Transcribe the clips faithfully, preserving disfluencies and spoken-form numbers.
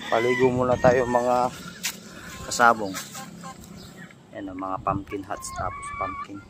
Paligo muna tayo mga kasabong. Yan ang mga pumpkin huts, tapos pumpkin.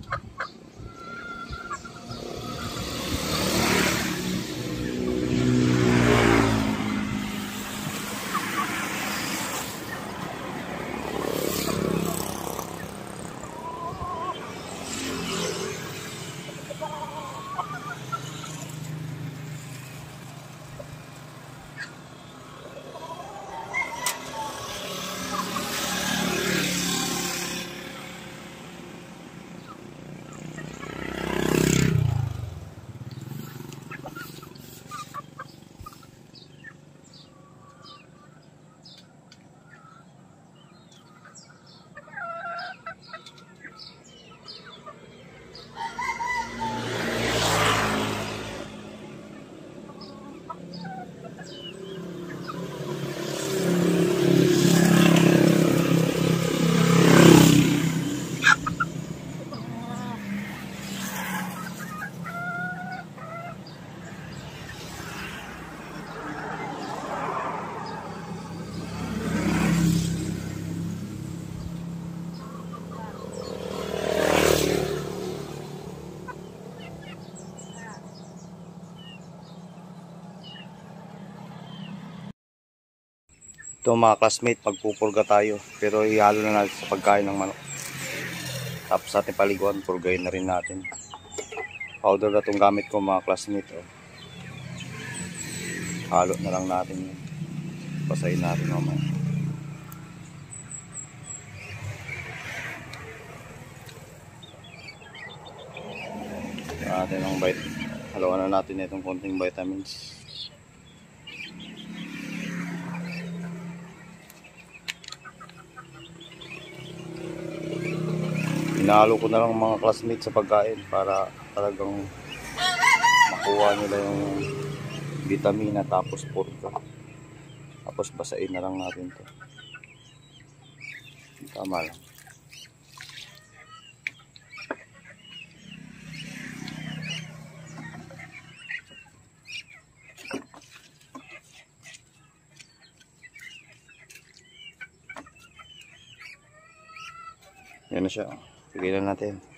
Ito mga classmate, pagpupurga tayo, pero ihalo na natin sa pagkain ng manok. Tapos ating paliguan, purgayin na rin natin. Powder na itong gamit ko mga classmate. Oh. Halo na lang natin yun. Basahin natin mamaya. Natin ang bite. Halawan na natin itong konting vitamins. Hinalo ko na lang mga classmates sa pagkain para talagang makuha nila yung vitamina, tapos purga. Tapos basahin na lang natin to. Tama lang. Yan na siya. Pigilan natin.